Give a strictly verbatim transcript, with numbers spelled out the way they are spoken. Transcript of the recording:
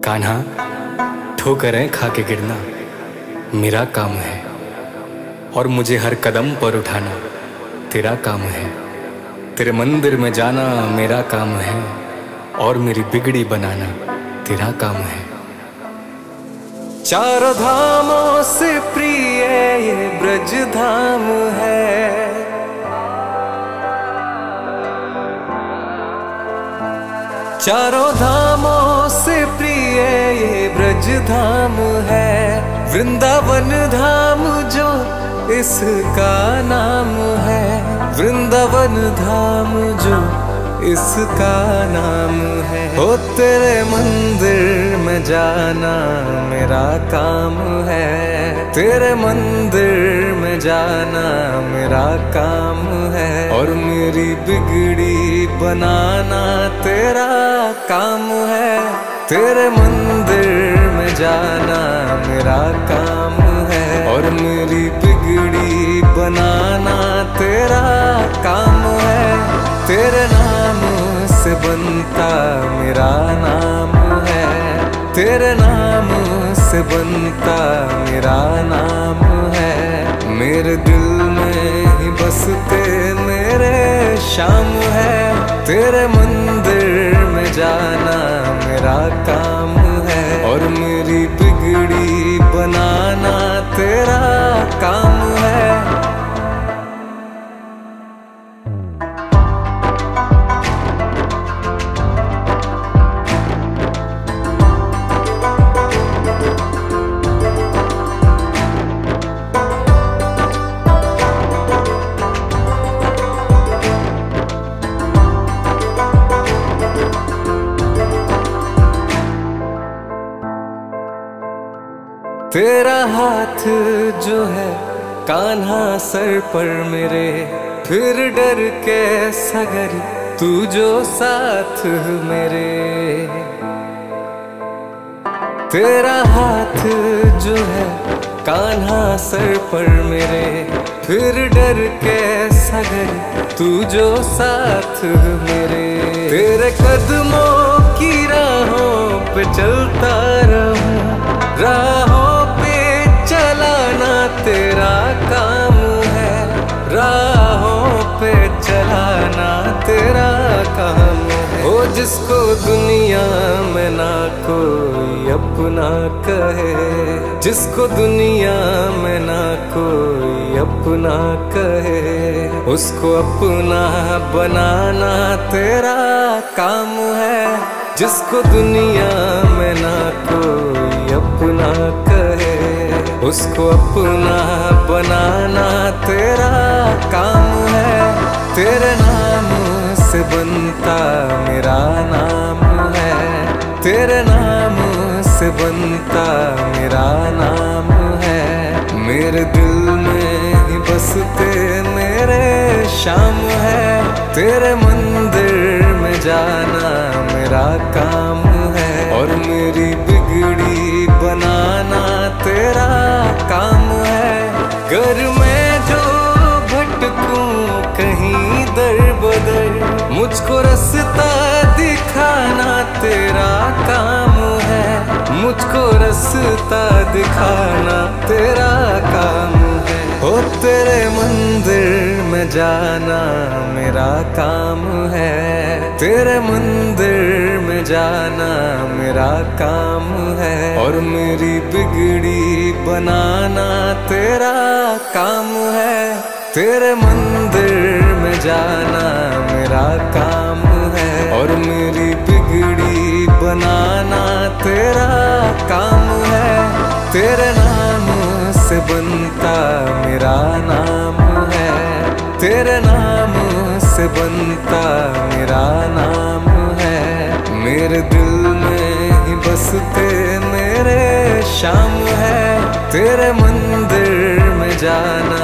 कान्हा, ठोकरें खा के गिरना मेरा काम है, और मुझे हर कदम पर उठाना तेरा काम है। तेरे मंदिर में जाना मेरा काम है, और मेरी बिगड़ी बनाना तेरा काम है। चारों धामों से प्रिय ये ब्रज धाम है, चारों धामों से प्रिय ये ब्रज धाम है। वृंदावन धाम जो इसका नाम है, वृंदावन धाम जो इसका नाम है। ओ तेरे मंदिर में जाना मेरा काम है, तेरे मंदिर में जाना मेरा काम है, और मेरी बिगड़ी बनाना तेरा काम है। तेरे मंदिर में जाना मेरा काम है, और मेरी बिगड़ी बनाना तेरा काम है। तेरे नाम से बनता मेरा नाम है, तेरे नाम से बनता मेरा नाम है। मेरे दिल में ही बसते मेरे शाम है, तेरे मंदिर में जाना मेरा काम है, और मेरी बिगड़ी बनाना तेरा काम है। तेरा हाथ जो है कान्हा सर पर मेरे, फिर डर के सगर तू जो साथ मेरे। तेरा हाथ जो है कान्हा सर पर मेरे, फिर डर के सगर तू जो साथ मेरे। तेरे कदमों की राहों पे चलता रहूं, राहों तेरा काम है, राहों पे चलाना तेरा काम है। ओ जिसको दुनिया में ना कोई अपना कहे, जिसको दुनिया में ना कोई अपना कहे, उसको अपना बनाना तेरा काम है। जिसको दुनिया में ना कोई अपना कहे, उसको अपना बनाना तेरा काम है। तेरे नाम से बनता मेरा नाम है, तेरे नाम से बनता मेरा नाम है। मेरे दिल में ही बसते मेरे शाम है, तेरे मंदिर में जाना मेरा काम है, और मेरी बिगड़ी बनाना तेरा काम है। घर में जो भटकूं कहीं दर बदर, मुझको रास्ता दिखाना तेरा काम है, मुझको रास्ता दिखाना तेरा काम है। ओ तेरे मंदिर में जाना मेरा काम है, तेरे मंदिर में जाना मेरा काम है, और मेरी बिगड़ी बनाना तेरा काम है। तेरे मंदिर में जाना मेरा काम है, और मेरी बिगड़ी बनाना तेरा काम है। तेरे नाम से बनता मेरा नाम है, तेरे नाम से बनता मेरा नाम है। मेरे दिल में ही बसते मेरे शाम है, तेरे मंदिर में जाना